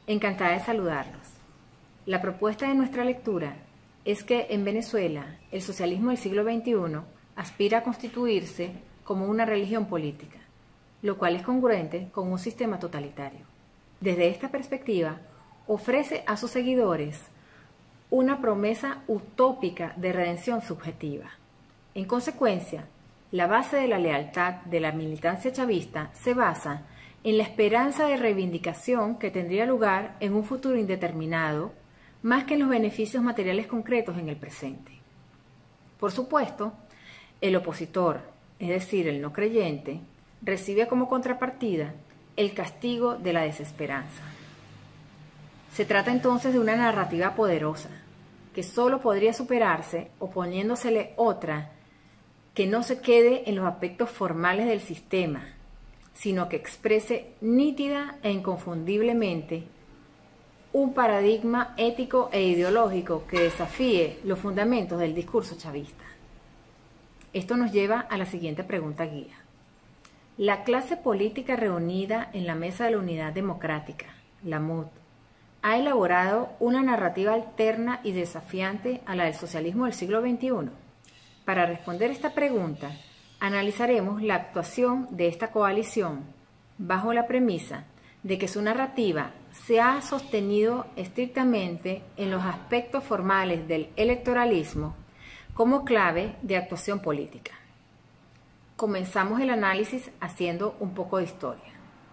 Encantada de saludarlos. La propuesta de nuestra lectura es que en Venezuela el socialismo del siglo XXI aspira a constituirse como una religión política, lo cual es congruente con un sistema totalitario. Desde esta perspectiva, ofrece a sus seguidores una promesa utópica de redención subjetiva. En consecuencia, la base de la lealtad de la militancia chavista se basa en la esperanza de reivindicación que tendría lugar en un futuro indeterminado, más que en los beneficios materiales concretos en el presente. Por supuesto, el opositor, es decir, el no creyente, recibe como contrapartida el castigo de la desesperanza. Se trata entonces de una narrativa poderosa, que solo podría superarse oponiéndosele otra que no se quede en los aspectos formales del sistema, sino que exprese nítida e inconfundiblemente un paradigma ético e ideológico que desafíe los fundamentos del discurso chavista. Esto nos lleva a la siguiente pregunta guía. La clase política reunida en la Mesa de la Unidad Democrática, la MUD, ha elaborado una narrativa alterna y desafiante a la del socialismo del siglo XXI. Para responder esta pregunta, analizaremos la actuación de esta coalición bajo la premisa de que su narrativa se ha sostenido estrictamente en los aspectos formales del electoralismo como clave de actuación política. Comenzamos el análisis haciendo un poco de historia.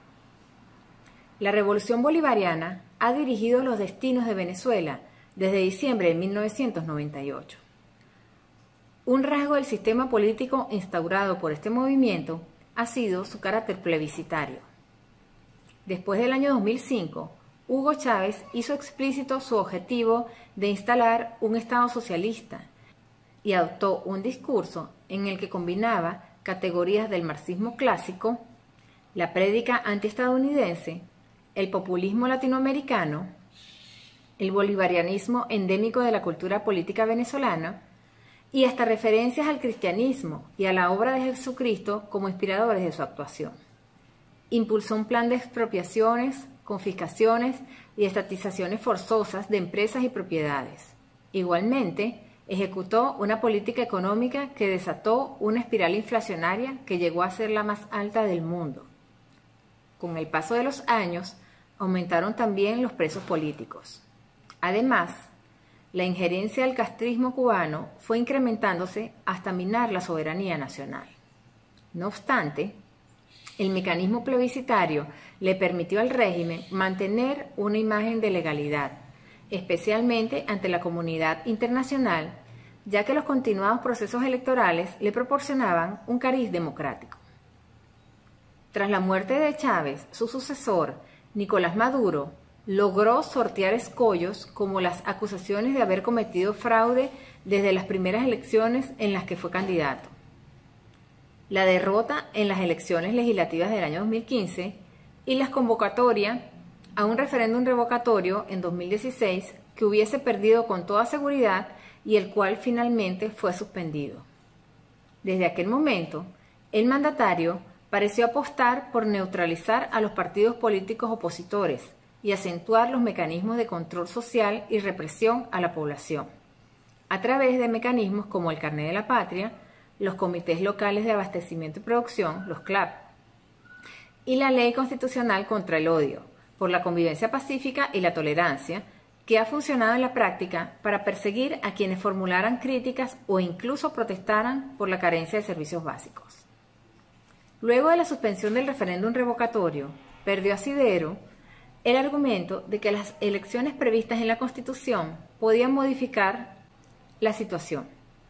La Revolución Bolivariana ha dirigido los destinos de Venezuela desde diciembre de 1998. Un rasgo del sistema político instaurado por este movimiento ha sido su carácter plebiscitario. Después del año 2005, Hugo Chávez hizo explícito su objetivo de instalar un Estado socialista y adoptó un discurso en el que combinaba categorías del marxismo clásico, la prédica antiestadounidense, el populismo latinoamericano, el bolivarianismo endémico de la cultura política venezolana y hasta referencias al cristianismo y a la obra de Jesucristo como inspiradores de su actuación. Impulsó un plan de expropiaciones, confiscaciones y estatizaciones forzosas de empresas y propiedades. Igualmente, ejecutó una política económica que desató una espiral inflacionaria que llegó a ser la más alta del mundo. Con el paso de los años, aumentaron también los presos políticos. Además, la injerencia del castrismo cubano fue incrementándose hasta minar la soberanía nacional. No obstante, el mecanismo plebiscitario le permitió al régimen mantener una imagen de legalidad, especialmente ante la comunidad internacional, ya que los continuados procesos electorales le proporcionaban un cariz democrático. Tras la muerte de Chávez, su sucesor, Nicolás Maduro, logró sortear escollos como las acusaciones de haber cometido fraude desde las primeras elecciones en las que fue candidato, la derrota en las elecciones legislativas del año 2015 y la convocatoria a un referéndum revocatorio en 2016 que hubiese perdido con toda seguridad y el cual finalmente fue suspendido. Desde aquel momento, el mandatario pareció apostar por neutralizar a los partidos políticos opositores y acentuar los mecanismos de control social y represión a la población, a través de mecanismos como el Carné de la Patria, los Comités Locales de Abastecimiento y Producción, los CLAP, y la Ley Constitucional contra el Odio, por la convivencia pacífica y la tolerancia, que ha funcionado en la práctica para perseguir a quienes formularan críticas o incluso protestaran por la carencia de servicios básicos. Luego de la suspensión del referéndum revocatorio, perdió asidero el argumento de que las elecciones previstas en la Constitución podían modificar la situación.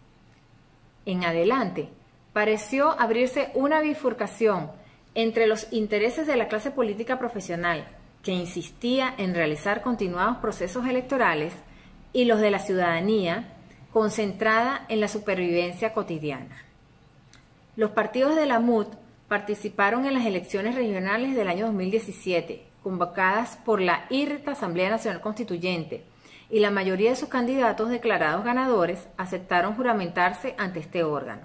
En adelante, pareció abrirse una bifurcación entre los intereses de la clase política profesional, que insistía en realizar continuados procesos electorales, y los de la ciudadanía, concentrada en la supervivencia cotidiana. Los partidos de la MUD participaron en las elecciones regionales del año 2017, convocadas por la IRTA Asamblea Nacional Constituyente, y la mayoría de sus candidatos declarados ganadores aceptaron juramentarse ante este órgano.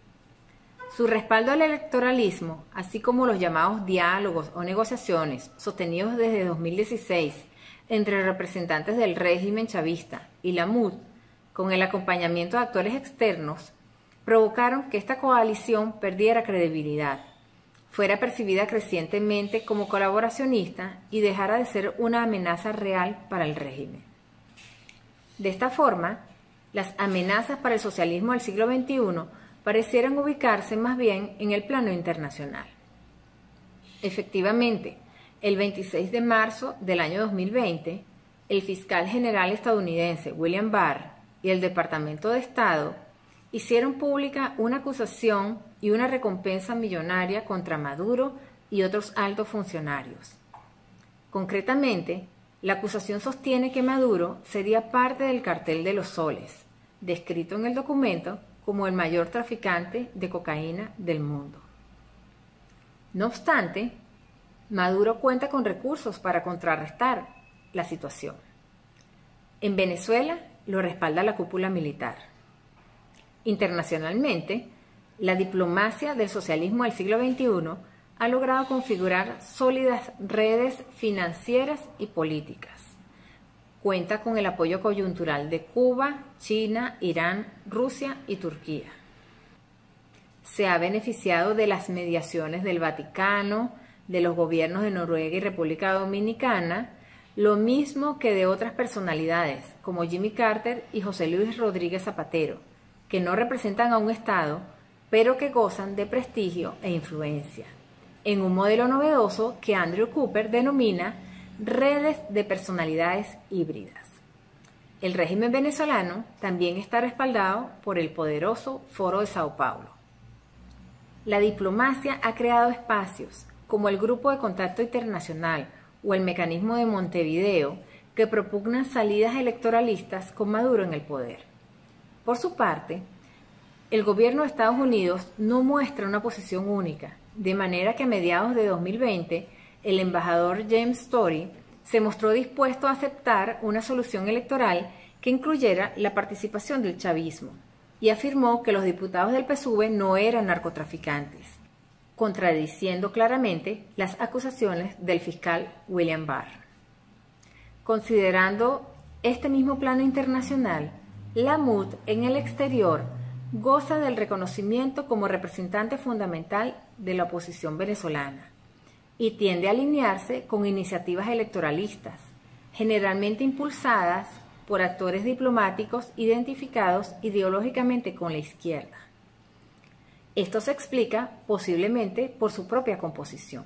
Su respaldo al electoralismo, así como los llamados diálogos o negociaciones sostenidos desde 2016 entre representantes del régimen chavista y la MUD, con el acompañamiento de actores externos, provocaron que esta coalición perdiera credibilidad, fuera percibida crecientemente como colaboracionista y dejara de ser una amenaza real para el régimen. De esta forma, las amenazas para el socialismo del siglo XXI parecieran ubicarse más bien en el plano internacional. Efectivamente, el 26 de marzo del año 2020, el fiscal general estadounidense William Barr y el Departamento de Estado hicieron pública una acusación y una recompensa millonaria contra Maduro y otros altos funcionarios. Concretamente, la acusación sostiene que Maduro sería parte del cartel de los soles, descrito en el documento como el mayor traficante de cocaína del mundo. No obstante, Maduro cuenta con recursos para contrarrestar la situación. En Venezuela lo respalda la cúpula militar. Internacionalmente, la diplomacia del socialismo del siglo XXI ha logrado configurar sólidas redes financieras y políticas. Cuenta con el apoyo coyuntural de Cuba, China, Irán, Rusia y Turquía. Se ha beneficiado de las mediaciones del Vaticano, de los gobiernos de Noruega y República Dominicana, lo mismo que de otras personalidades como Jimmy Carter y José Luis Rodríguez Zapatero, que no representan a un Estado, pero que gozan de prestigio e influencia, en un modelo novedoso que Andrew Cooper denomina redes de personalidades híbridas. El régimen venezolano también está respaldado por el poderoso Foro de Sao Paulo. La diplomacia ha creado espacios como el Grupo de Contacto Internacional o el Mecanismo de Montevideo que propugnan salidas electoralistas con Maduro en el poder. Por su parte, el gobierno de Estados Unidos no muestra una posición única, de manera que a mediados de 2020 el embajador James Story se mostró dispuesto a aceptar una solución electoral que incluyera la participación del chavismo y afirmó que los diputados del PSUV no eran narcotraficantes, contradiciendo claramente las acusaciones del fiscal William Barr. Considerando este mismo plano internacional, la MUD en el exterior goza del reconocimiento como representante fundamental de la oposición venezolana y tiende a alinearse con iniciativas electoralistas, generalmente impulsadas por actores diplomáticos identificados ideológicamente con la izquierda. Esto se explica posiblemente por su propia composición.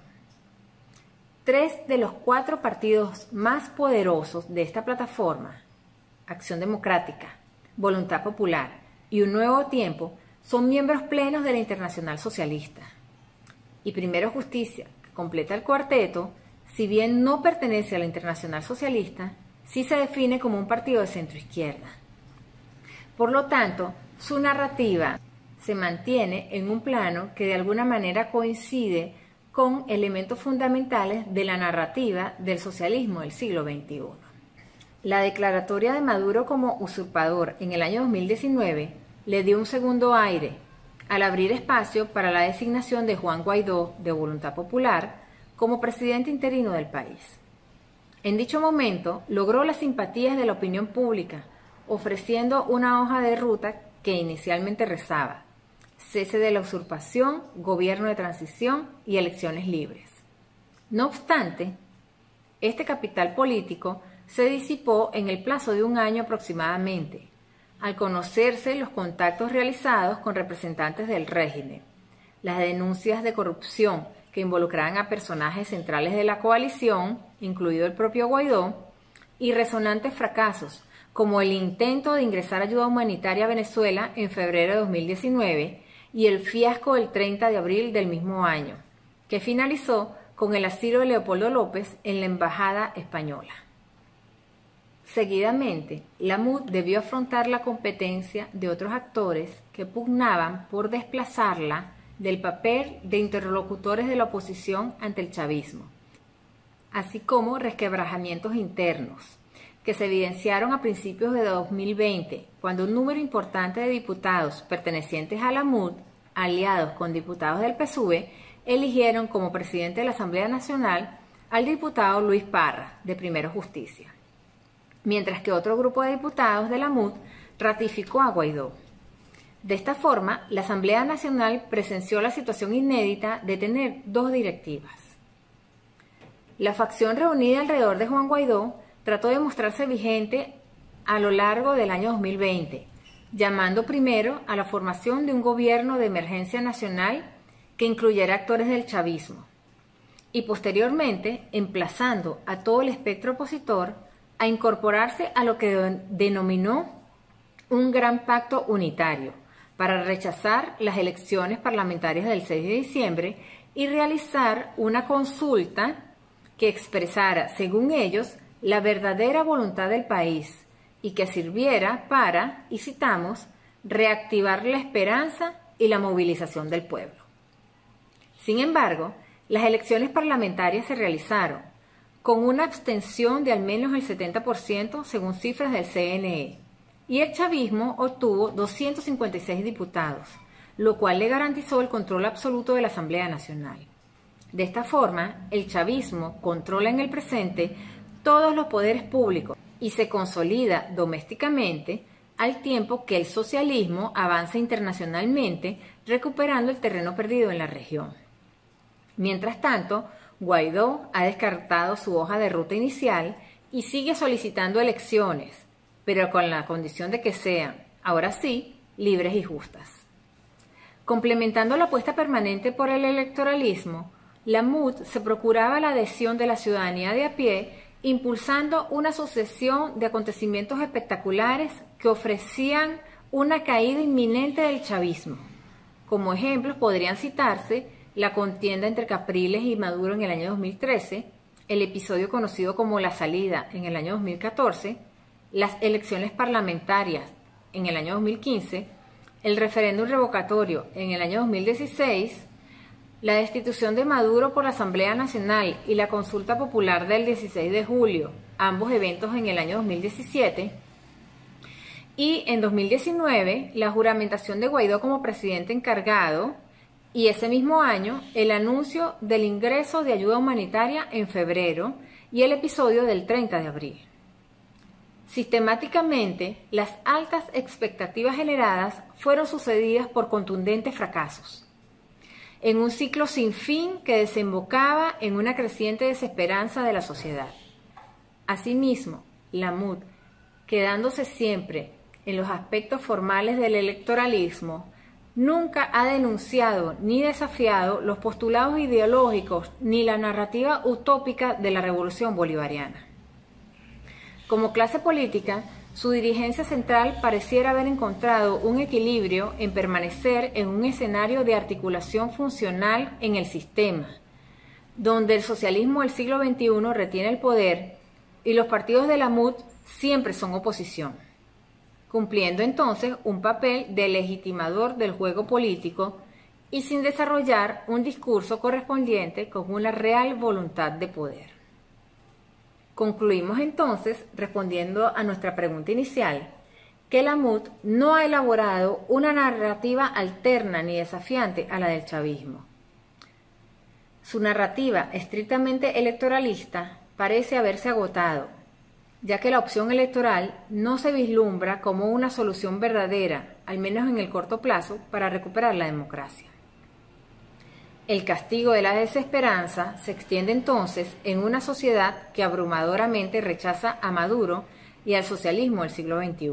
3 de los 4 partidos más poderosos de esta plataforma, Acción Democrática, Voluntad Popular y Un Nuevo Tiempo, son miembros plenos de la Internacional Socialista. Y Primero Justicia, que completa el cuarteto, si bien no pertenece a la Internacional Socialista, sí se define como un partido de centroizquierda. Por lo tanto, su narrativa se mantiene en un plano que de alguna manera coincide con elementos fundamentales de la narrativa del socialismo del siglo XXI. La declaratoria de Maduro como usurpador en el año 2019 le dio un segundo aire al abrir espacio para la designación de Juan Guaidó, de Voluntad Popular, como presidente interino del país. En dicho momento logró las simpatías de la opinión pública, ofreciendo una hoja de ruta que inicialmente rezaba: cese de la usurpación, gobierno de transición y elecciones libres. No obstante, este capital político se disipó en el plazo de un año aproximadamente, al conocerse los contactos realizados con representantes del régimen, las denuncias de corrupción que involucraban a personajes centrales de la coalición, incluido el propio Guaidó, y resonantes fracasos, como el intento de ingresar ayuda humanitaria a Venezuela en febrero de 2019 y el fiasco del 30 de abril del mismo año, que finalizó con el asilo de Leopoldo López en la Embajada Española. Seguidamente, la MUD debió afrontar la competencia de otros actores que pugnaban por desplazarla del papel de interlocutores de la oposición ante el chavismo, así como resquebrajamientos internos, que se evidenciaron a principios de 2020, cuando un número importante de diputados pertenecientes a la MUD, aliados con diputados del PSUV, eligieron como presidente de la Asamblea Nacional al diputado Luis Parra, de Primero Justicia. mientras que otro grupo de diputados de la MUD ratificó a Guaidó. De esta forma, la Asamblea Nacional presenció la situación inédita de tener dos directivas. La facción reunida alrededor de Juan Guaidó trató de mostrarse vigente a lo largo del año 2020, llamando primero a la formación de un gobierno de emergencia nacional que incluyera actores del chavismo, y posteriormente emplazando a todo el espectro opositor a incorporarse a lo que denominó un gran pacto unitario para rechazar las elecciones parlamentarias del 6 de diciembre y realizar una consulta que expresara, según ellos, la verdadera voluntad del país y que sirviera para, y citamos, reactivar la esperanza y la movilización del pueblo. Sin embargo, las elecciones parlamentarias se realizaron con una abstención de al menos el 70% según cifras del CNE, y el chavismo obtuvo 256 diputados, lo cual le garantizó el control absoluto de la Asamblea Nacional. De esta forma, el chavismo controla en el presente todos los poderes públicos y se consolida domésticamente al tiempo que el socialismo avanza internacionalmente, recuperando el terreno perdido en la región. Mientras tanto, Guaidó ha descartado su hoja de ruta inicial y sigue solicitando elecciones, pero con la condición de que sean, ahora sí, libres y justas. Complementando la apuesta permanente por el electoralismo, la MUD se procuraba la adhesión de la ciudadanía de a pie, impulsando una sucesión de acontecimientos espectaculares que ofrecían una caída inminente del chavismo. Como ejemplos podrían citarse la contienda entre Capriles y Maduro en el año 2013, el episodio conocido como La Salida en el año 2014, las elecciones parlamentarias en el año 2015, el referéndum revocatorio en el año 2016, la destitución de Maduro por la Asamblea Nacional y la consulta popular del 16 de julio, ambos eventos en el año 2017, y en 2019 la juramentación de Guaidó como presidente encargado, y ese mismo año el anuncio del ingreso de ayuda humanitaria en febrero y el episodio del 30 de abril. Sistemáticamente, las altas expectativas generadas fueron sucedidas por contundentes fracasos, en un ciclo sin fin que desembocaba en una creciente desesperanza de la sociedad. Asimismo, la MUD, quedándose siempre en los aspectos formales del electoralismo, nunca ha denunciado ni desafiado los postulados ideológicos ni la narrativa utópica de la revolución bolivariana. Como clase política, su dirigencia central pareciera haber encontrado un equilibrio en permanecer en un escenario de articulación funcional en el sistema, donde el socialismo del siglo XXI retiene el poder y los partidos de la MUD siempre son oposición, cumpliendo entonces un papel de legitimador del juego político y sin desarrollar un discurso correspondiente con una real voluntad de poder. Concluimos entonces, respondiendo a nuestra pregunta inicial, que la MUD no ha elaborado una narrativa alterna ni desafiante a la del chavismo. Su narrativa estrictamente electoralista parece haberse agotado, ya que la opción electoral no se vislumbra como una solución verdadera, al menos en el corto plazo, para recuperar la democracia. El castigo de la desesperanza se extiende entonces en una sociedad que abrumadoramente rechaza a Maduro y al socialismo del siglo XXI.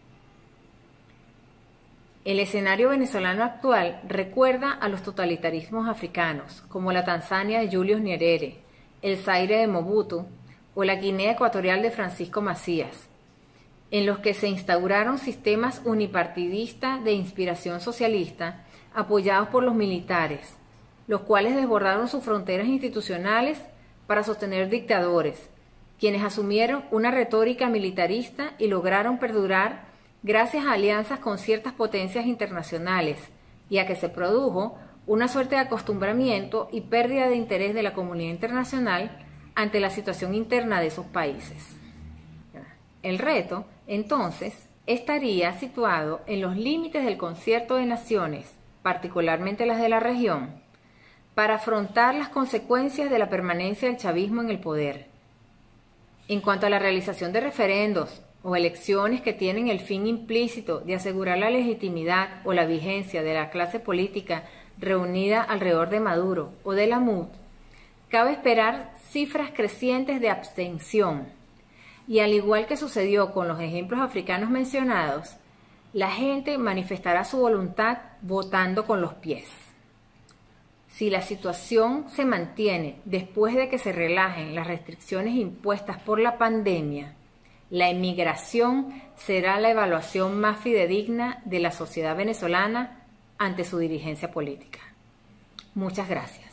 El escenario venezolano actual recuerda a los totalitarismos africanos, como la Tanzania de Julius Nyerere, el Zaire de Mobutu o la Guinea Ecuatorial de Francisco Macías, en los que se instauraron sistemas unipartidistas de inspiración socialista apoyados por los militares, los cuales desbordaron sus fronteras institucionales para sostener dictadores, quienes asumieron una retórica militarista y lograron perdurar gracias a alianzas con ciertas potencias internacionales y a que se produjo una suerte de acostumbramiento y pérdida de interés de la comunidad internacional ante la situación interna de esos países. El reto, entonces, estaría situado en los límites del concierto de naciones, particularmente las de la región, para afrontar las consecuencias de la permanencia del chavismo en el poder. En cuanto a la realización de referendos o elecciones que tienen el fin implícito de asegurar la legitimidad o la vigencia de la clase política reunida alrededor de Maduro o de la MUD, cabe esperar cifras crecientes de abstención. Y al igual que sucedió con los ejemplos africanos mencionados, la gente manifestará su voluntad votando con los pies. Si la situación se mantiene después de que se relajen las restricciones impuestas por la pandemia, la emigración será la evaluación más fidedigna de la sociedad venezolana ante su dirigencia política. Muchas gracias.